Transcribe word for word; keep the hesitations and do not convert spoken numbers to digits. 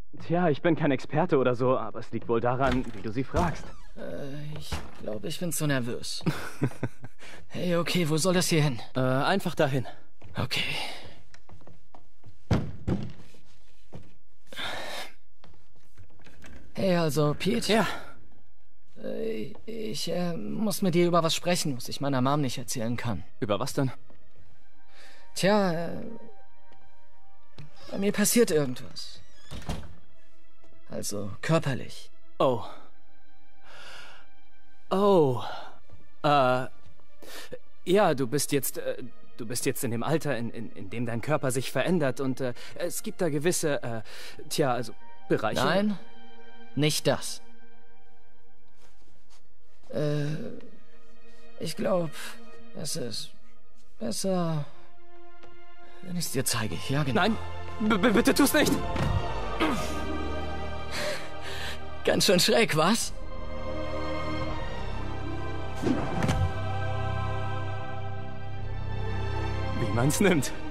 Tja, ich bin kein Experte oder so, aber es liegt wohl daran, wie du sie fragst. Äh, ich glaube, ich bin zu nervös. Hey, okay, wo soll das hier hin? Äh, einfach dahin. Okay. Hey, also, Pete? Ja. Äh, ich äh, muss mit dir über was sprechen, was ich meiner Mom nicht erzählen kann. Über was denn? Tja, äh, bei mir passiert irgendwas. Also, körperlich. Oh. Oh. Äh. Ja, du bist jetzt. Äh, du bist jetzt in dem Alter, in, in, in dem dein Körper sich verändert und äh, es gibt da gewisse. Äh, tja, also Bereiche. Nein, nicht das. Äh. Ich glaube, es ist besser, wenn ich es dir zeige. Ja, genau. Nein, b -b bitte tu's nicht! Ganz schön schräg, was? Wie man's nimmt.